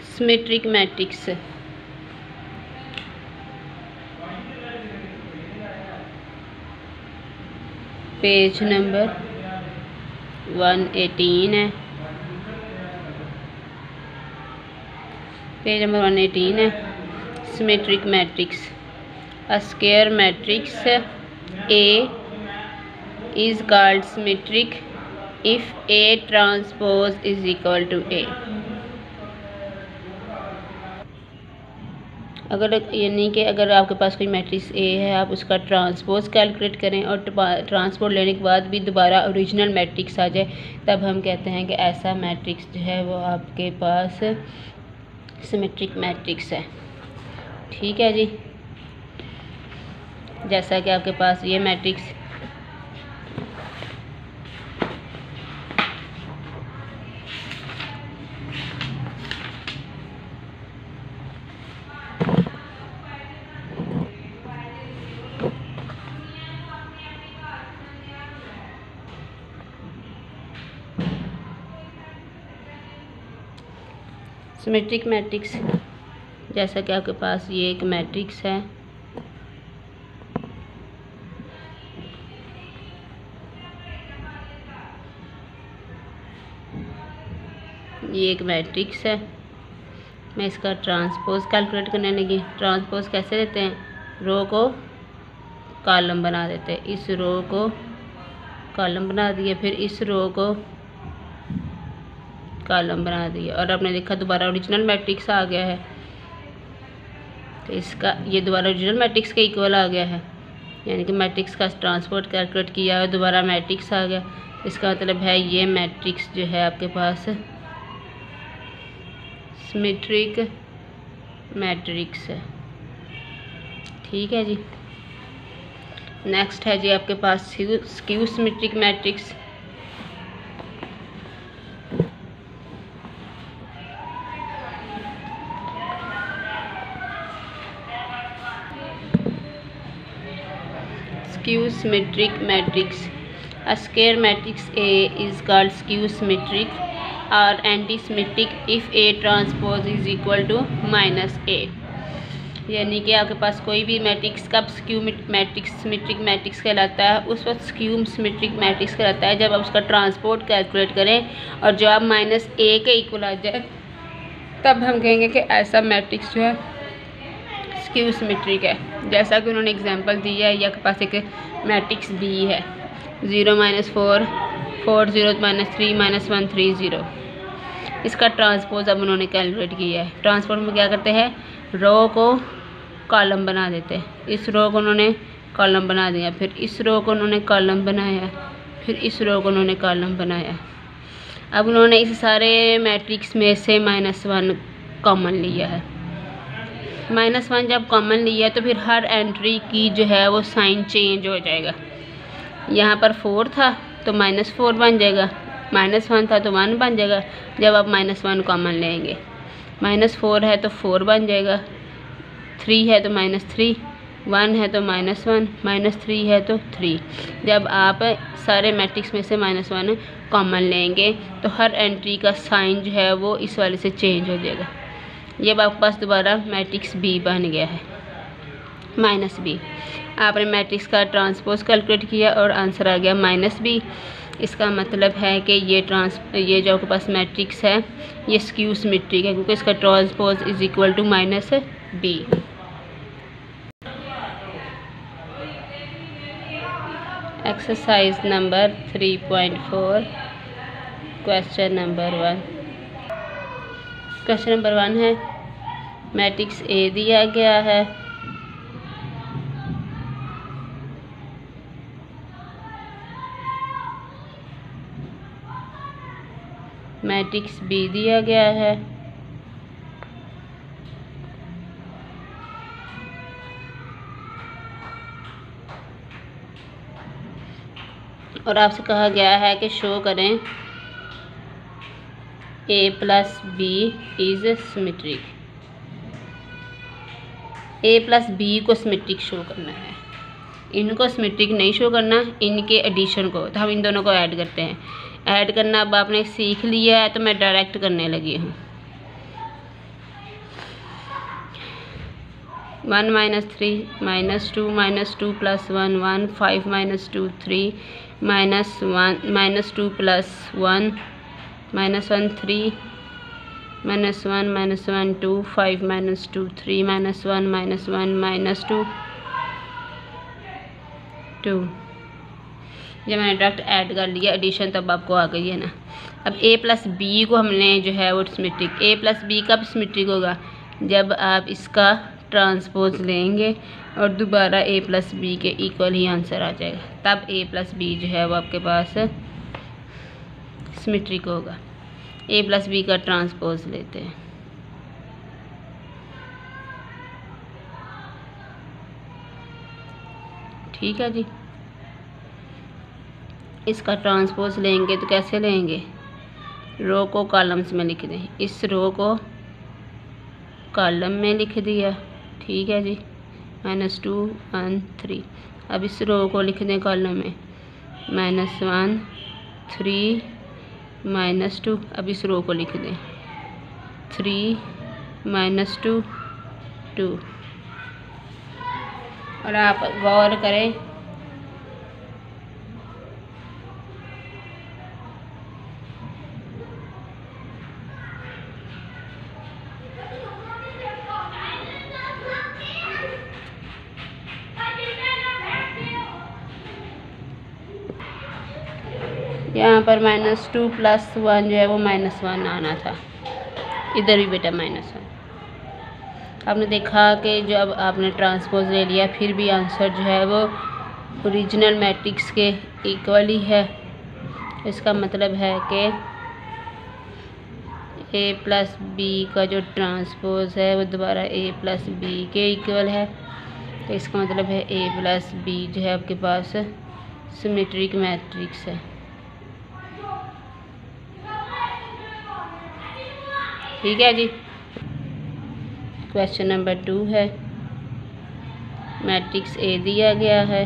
Symmetric matrix. Page number 118 है। Page number 118 है। Symmetric matrix. A square matrix A is called symmetric if A transpose is equal to A। अगर यानी कि अगर आपके पास कोई मैट्रिक्स ए है, आप उसका ट्रांसपोज कैलकुलेट करें और ट्रांसपोज लेने के बाद भी दोबारा ओरिजिनल मैट्रिक्स आ जाए, तब हम कहते हैं कि ऐसा मैट्रिक्स जो है वो आपके पास सिमेट्रिक मैट्रिक्स है। ठीक है जी। जैसा कि आपके पास ये मैट्रिक्स सिमेट्रिक मैट्रिक्स, जैसा कि आपके पास ये एक मैट्रिक्स है, ये एक मैट्रिक्स है। मैं इसका ट्रांसपोज कैलकुलेट करने लगी। ट्रांसपोज कैसे देते हैं? रो को कॉलम बना देते हैं। इस रो को कॉलम बना दिया, फिर इस रो को कॉलम बना दिया, और आपने देखा दोबारा ओरिजिनल मैट्रिक्स आ गया है। तो इसका ये दोबारा ओरिजिनल मैट्रिक्स के इक्वल आ गया है, यानी कि मैट्रिक्स का ट्रांसपोज कैलकुलेट किया और दोबारा मैट्रिक्स आ गया। इसका मतलब है ये मैट्रिक्स जो है आपके पास सिमेट्रिक मैट्रिक्स है। ठीक है जी। नेक्स्ट है जी आपके पास skew symmetric matrix. Skew symmetric matrix. A square matrix A is called skew symmetric or anti-symmetric if A transpose is equal to -A। यानी कि आपके पास कोई भी मैट्रिक्स कब स्क्यू मैट्रिक्स सिमेट्रिक मैट्रिक्स कहलाता है? उस वक्त स्क्यू सिमेट्रिक मैट्रिक्स कहलाता है जब आप उसका ट्रांसपोर्ट कैलकुलेट करें और जब -A के इक्वल आ जाए, तब हम कहेंगे कि ऐसा मैट्रिक्स जो है स्क्यू सिमेट्रिक है। जैसा कि उन्होंने एग्जांपल दी है, या के पास एक मैट्रिक्स बी है 0 -4 4 0 -3 -1 3 0। इसका ट्रांसपोज अब उन्होंने कैलकुलेट किया है। ट्रांसपोज में क्या करते हैं? रो को कॉलम बना देते हैं। इस रो को उन्होंने कॉलम बना दिया, फिर इस रो को उन्होंने कॉलम बनाया, फिर इस रो को उन्होंने कॉलम बनाया। अब उन्होंने इस सारे मैट्रिक्स में से -1 कॉमन लिया है। -1 जब कॉमन लिया तो फिर हर एंट्री की जो है वो साइन चेंज हो जाएगा। यहाँ पर 4 था तो -4 बन जाएगा, -1 था तो 1 बन जाएगा। जब आप -1 कॉमन लेंगे, -4 है तो 4 बन जाएगा, 3 है तो -3, 1 है तो -1, -3 है तो 3। जब आप सारे मैट्रिक्स में से -1 कॉमन लेंगे तो हर एंट्री का साइन जो है वो इस वाले से चेंज हो जाएगा। ये आपके पास दोबारा मैट्रिक्स बी बन गया है, -b। आपने मैट्रिक्स का ट्रांसपोज कैलकुलेट किया और आंसर आ गया -b। इसका मतलब है कि ये जो आपके पास मैट्रिक्स है ये स्क्यू सिमेट्रिक है, क्योंकि इसका transpose is equal to -b। Exercise number 3.4 question number 1। Question number 1 है, मैट्रिक्स ए दिया गया है, मैट्रिक्स बी दिया गया है, और आपसे कहा गया है कि शो करें A + B is symmetric. A + B को सिमेट्रिक शो करना है, इनको सिमेट्रिक नहीं शो करना, इनके एडिशन को। तो हम इन दोनों को ऐड करते हैं। ऐड करना अब आपने सीख लिया है तो मैं डायरेक्ट करने लगी हूँ। 1 minus 3 minus 2 plus 1 1 5 minus 2 3 minus 1 minus 2 plus 1 minus 1 3 minus 1 2 5 minus 2 3 minus 1 minus 2 2। जब मैंने डायरेक्ट ऐड कर लिया एडिशन तब आपको आ गई है ना। अब a प्लस बी को हमने जो है वो सिमेट्रिक, a प्लस बी कब सिमेट्रिक होगा, जब आप इसका ट्रांसपोज लेंगे और दोबारा a प्लस बी के इक्वल ही आंसर आ जाएगा, तब a प्लस बी जो है वो आपके पास सिमेट्रिक होगा। a प्लस बी का ट्रांसपोज लेते हैं। ठीक है जी, इसका ट्रांसपोज लेंगे तो कैसे लेंगे, रो को कॉलम्स में लिख दें, इस रो को कॉलम में लिख दिया। ठीक है जी, -2 1 3। अब इस रो को लिख दें कॉलम में -1 3 -2। अब इस रो को लिख दें 3 -2 2। और आप गौर करें यहाँ पर -2 प्लस 1 जो है वो -1 आना था, इधर भी बेटा -1। आपने देखा कि जब आपने ट्रांसपोज ले लिया फिर भी आंसर जो है वो ओरिजिनल मैट्रिक्स के इक्वल ही है। इसका मतलब है कि a प्लस बी का जो ट्रांसपोज है वो दोबारा a प्लस बी के इक्वल है। तो इसका मतलब है a प्लस बी जो है आपके पास सिमेट्रिक मैट्रिक्स है। ठीक है जी, क्वेश्चन नंबर 2 है। मैट्रिक्स ए दिया गया है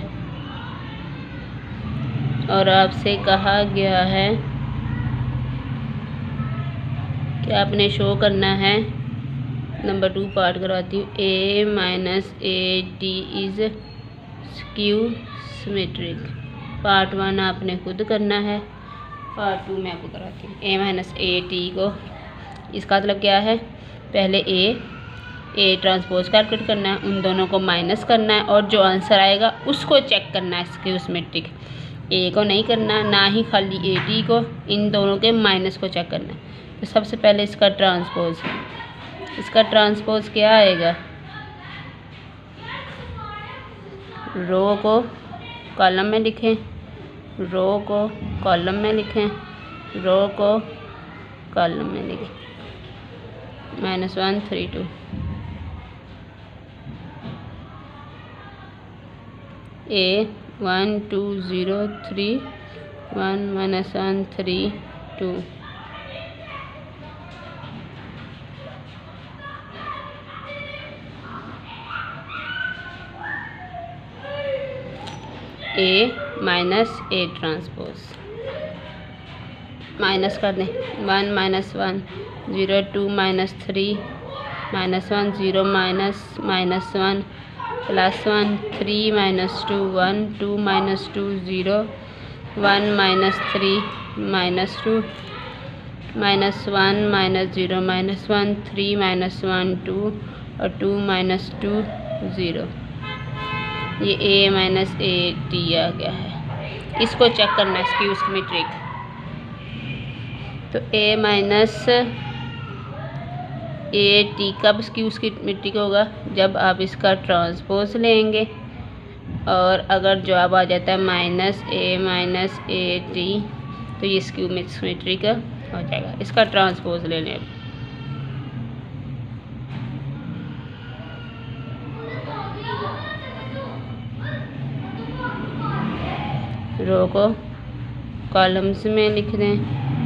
और आपसे कहा गया है कि आपने शो करना है, नंबर 2 पार्ट करवाती हूँ, a minus A T is skew symmetric. Part 1 आपने खुद करना है, पार्ट 2 मैं आपको कराती हूँ। a माइनस ए टी को, इसका मतलब क्या है, पहले ए ट्रांसपोज कैलकुलेट करना है, उन दोनों को माइनस करना है और जो आंसर आएगा उसको चेक करना है स्क्यू सिमेट्रिक। ए को नहीं करना, ना ही खाली ए टी को, इन दोनों के माइनस को चेक करना है। तो सबसे पहले इसका ट्रांसपोज क्या आएगा, रो को कॉलम में लिखें, रो को कॉलम में लिखें, रो को कॉलम में लिखें, -1 3 2। a 1 2 0 3 1 -1 3 2। a minus A transpose minus कर दें, 1 -1 0 2 -3 -1 0 -1 +1 3 -2 1 2 -2 0 1 -3 -2 -1 -0 -1 3 -1 2 और 2 -2 0। ये a माइनस ए टी आ गया है। इसको चेक करना है स्क्यू सिमेट्रिक। तो a माइनस ए टी कब स्क्यू सिमेट्रिक होगा, जब आप इसका ट्रांसपोज लेंगे और अगर जवाब आ जाता है -a ए टी तो ये स्क्यू सिमेट्रिक हो जाएगा। इसका ट्रांसपोज ले लें। रो को कॉलम्स में लिख दें।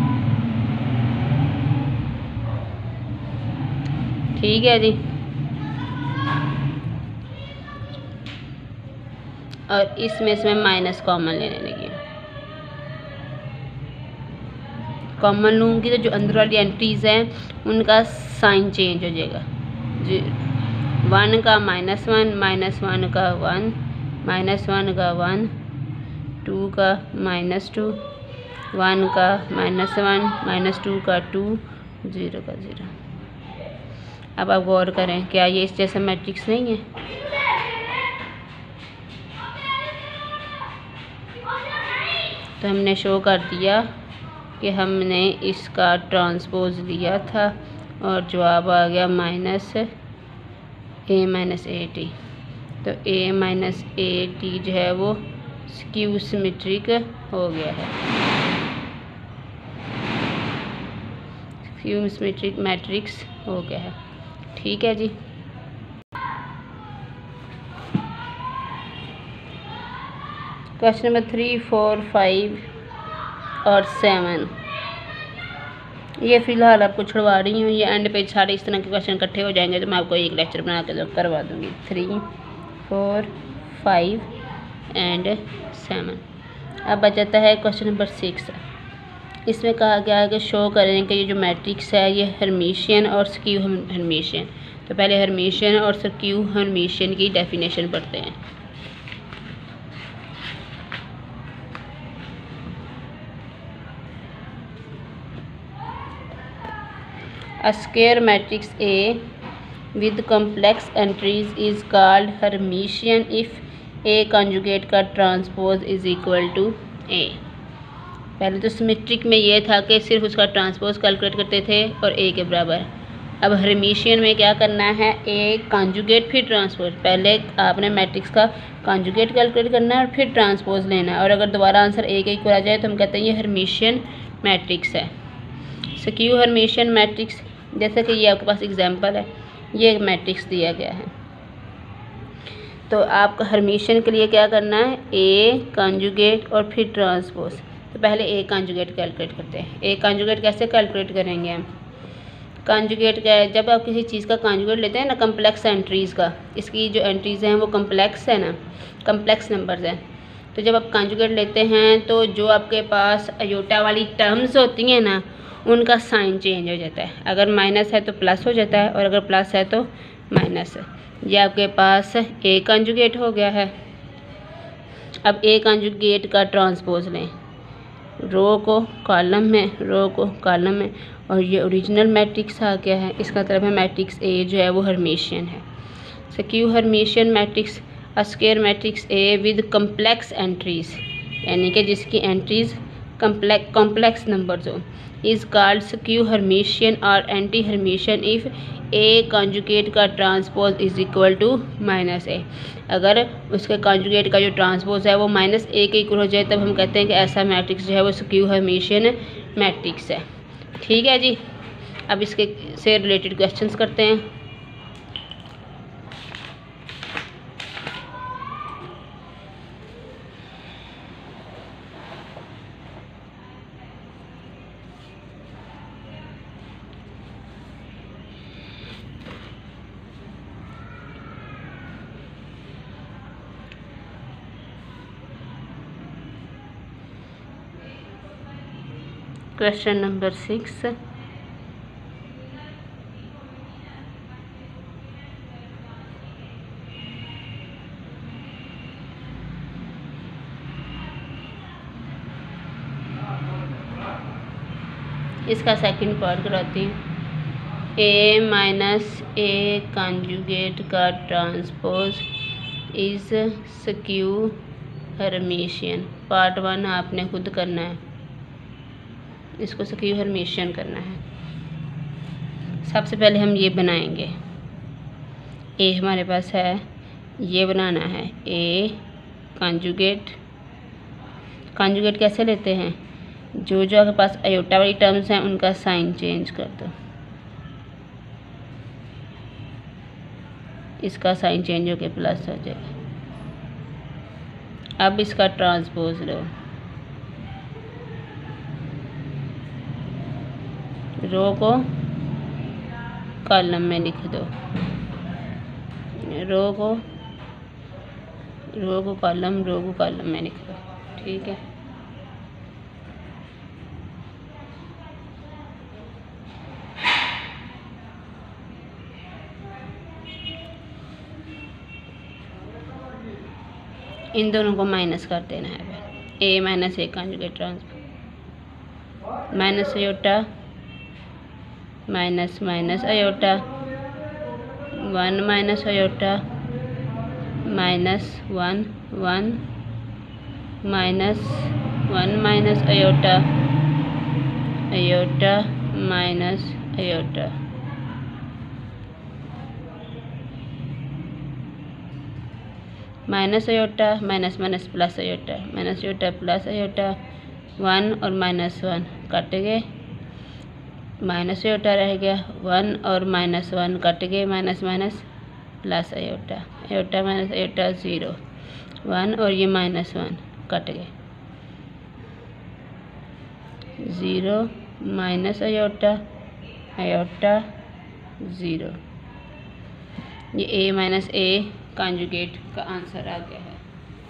ठीक है जी, और इसमें से मैं माइनस कॉमन लेने लगी हूँ। कॉमन लूँगी तो जो अंदर वाली एंट्रीज हैं उनका साइन चेंज हो जाएगा। 1 का -1, -1 का 1, -1 का 1, 2 का -2, 1 का -1, -2 का 2, 0 का 0। अब आप गौर करें, क्या ये इस जैसा मैट्रिक्स नहीं है? तो हमने शो कर दिया कि हमने इसका ट्रांसपोज लिया था और जवाब आ गया -a-at। तो a-at जो है वो स्क्यू सिमेट्रिक हो गया है, स्क्यू सिमेट्रिक मैट्रिक्स हो गया है। ठीक है जी। क्वेश्चन नंबर 3, 4, 5 और 7 ये फ़िलहाल आपको छुड़वा रही हूँ। ये एंड पे सारे इस तरह के क्वेश्चन इकट्ठे हो जाएंगे तो मैं आपको एक लेक्चर बना के करवा दूँगी। 3, 4, 5 एंड 7। अब बचाता है क्वेश्चन नंबर 6। इसमें कहा गया है कि शो करें कि ये जो मैट्रिक्स है ये हर्मिशियन और स्क्यू हर्मिशियन। तो पहले हर्मिशियन और स्क्यू हर्मिशियन की डेफिनेशन पढ़ते हैं। A square matrix A with complex entries is called Hermitian if A conjugate का transpose is equal to A। पहले तो सिमेट्रिक में ये था कि सिर्फ उसका ट्रांसपोज कैलकुलेट करते थे और A के बराबर। अब हर्मिशियन में क्या करना है, A कॉन्जुगेट फिर ट्रांसपोज। पहले आपने मैट्रिक्स का कॉन्जुगेट कैलकुलेट करना है और फिर ट्रांसपोज लेना है, और अगर दोबारा आंसर A के इक्वल आ जाए तो हम कहते हैं ये हर्मिशियन मैट्रिक्स है। स्क्यू हर्मिशियन मैट्रिक्स, जैसे कि ये आपके पास एग्जांपल है, ये एक मैट्रिक्स दिया गया है। तो आपको हर्मिशियन के लिए क्या करना है, ए कॉन्जुगेट और फिर ट्रांसपोज। तो पहले ए कॉन्जुगेट कैलकुलेट करते हैं। ए कॉन्जुगेट कैसे कैलकुलेट करेंगे हम? कॉन्जुगेट क्या है, जब आप किसी चीज़ का कॉन्जुगेट लेते हैं ना, कम्प्लेक्स एंट्रीज़ का, इसकी जो एंट्रीज़ हैं वो कम्प्लेक्स है ना, कम्प्लेक्स नंबर्स हैं। तो जब आप कॉन्जुगेट लेते हैं तो जो आपके पास अयोटा वाली टर्म्स होती हैं ना, उनका साइन चेंज हो जाता है। अगर माइनस है तो प्लस हो जाता है और अगर प्लस है तो माइनस है। ये आपके पास ए कॉन्जुगेट हो गया है। अब ए कॉन्जुगेट का ट्रांसपोज लें, रो को कॉलम में, रो को कॉलम में, और ये ओरिजिनल मैट्रिक्स आ गया है। इसका मतलब है मैट्रिक्स ए जो है वो हर्मिशियन है। Skew Hermitian matrix, a square matrix A with complex entries, यानी कि जिसकी एंट्रीज कॉम्प्लेक्स नंबर्स हो, इज़ कॉल्ड स्क्यू हर्मिशियन और anti Hermitian if A conjugate का transpose is equal to -a। अगर उसके कॉन्जुगेट का जो ट्रांसपोज है वो -a के इक्वल हो जाए तब हम कहते हैं कि ऐसा मैट्रिक्स जो है वो स्क्यू हर्मिशियन मैट्रिक्स है। ठीक है जी। अब इसके से रिलेटेड क्वेश्चंस करते हैं। क्वेश्चन नंबर 6, इसका सेकंड पार्ट कराती हूँ। ए माइनस ए कॉन्जुगेट का transpose is skew Hermitian. Part 1 आपने खुद करना है, इसको स्क्यू हर्मिशियन करना है। सबसे पहले हम ये बनाएंगे, ए हमारे पास है, ये बनाना है ए कॉन्जुगेट। कॉन्जुगेट कैसे लेते हैं, जो जो आपके पास अयोटा वाली टर्म्स हैं उनका साइन चेंज कर दो, इसका साइन चेंज होकर प्लस हो जाएगा। अब इसका ट्रांसपोज लो, रो को कॉलम में लिख दो, रो को कॉलम, रो को कॉलम में लिख दो। ठीक है। इन दोनों को माइनस कर देना है फिर A minus A conjugate transpose minus iota minus minus iota 1 minus iota minus 1 1 minus 1 minus iota iota minus iota minus iota minus minus plus iota minus iota plus iota 1 और माइनस 1 कट गए minus iota रह गया 1 और minus 1 cut गए minus minus plus iota iota minus iota 0 1 और ये minus 1 cut गए 0 minus iota iota 0 ये ए माइनस ए कॉन्जुगेट का आंसर आ गया है।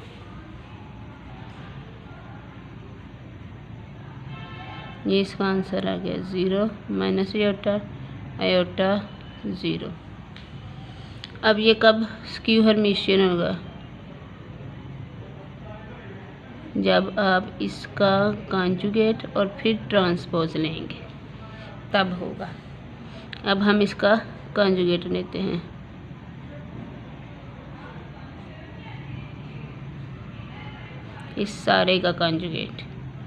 ये इसका आंसर आ गया 0 माइनस आयोटा आयोटा 0। अब ये कब स्क्यू हर्मिशियन होगा? जब आप इसका कॉन्जुगेट और फिर ट्रांसपोज लेंगे तब होगा। अब हम इसका कॉन्जुगेट लेते हैं। इस सारे का कॉन्जुगेट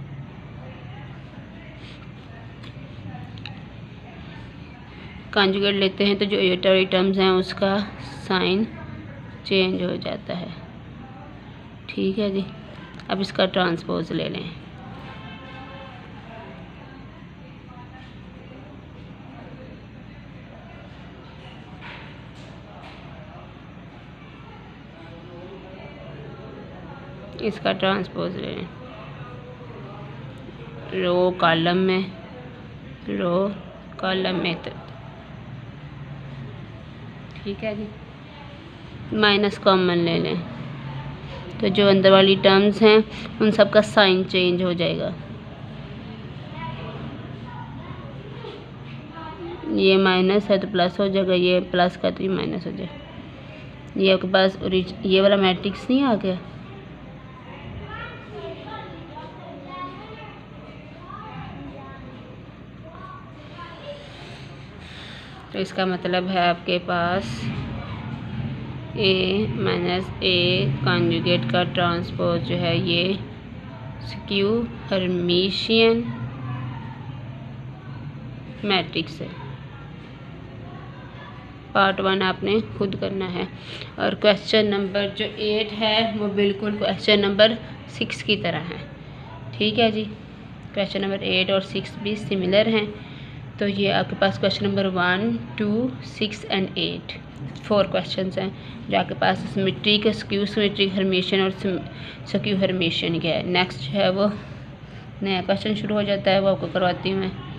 लेते हैं तो जो आयोटा टर्म्स हैं उसका साइन चेंज हो जाता है। ठीक है जी। अब इसका ट्रांसपोज ले लें। इसका ट्रांसपोज ले लें रो कॉलम में तो ठीक है जी। माइनस कॉमन ले लें तो जो अंदर वाली टर्म्स हैं उन सब का साइन चेंज हो जाएगा। ये माइनस है तो प्लस हो जाएगा, ये प्लस का तो ये माइनस हो जाएगा। ये आपके पास ये वाला मैट्रिक्स नहीं आ गया। तो इसका मतलब है आपके पास ए माइनस ए कॉन्जुगेट का ट्रांसपोज जो है ये स्क्यू हर्मिशियन मैट्रिक्स है। पार्ट 1 आपने खुद करना है और क्वेश्चन नंबर जो 8 है वो बिल्कुल क्वेश्चन नंबर 6 की तरह है। ठीक है जी। क्वेश्चन नंबर 8 और 6 भी सिमिलर हैं। तो ये आपके पास क्वेश्चन नंबर 1, 2, 6 एंड 8 4 क्वेश्चंस हैं जो आपके पास सिमेट्रिक, स्क्यू सिमेट्रिक, हर्मिशियन और स्क्यू हर्मिशियन के है। नेक्स्ट है वो नया क्वेश्चन शुरू हो जाता है, वो आपको करवाती हूँ मैं।